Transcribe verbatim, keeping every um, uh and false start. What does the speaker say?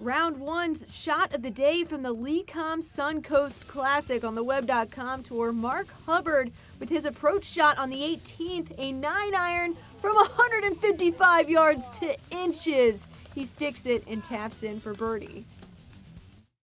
round one's shot of the day from the LECOM Suncoast Classic on the web dot com tour. Mark Hubbard with his approach shot on the eighteenth, a nine iron from one hundred fifty-five yards to inches. He sticks it and taps in for birdie.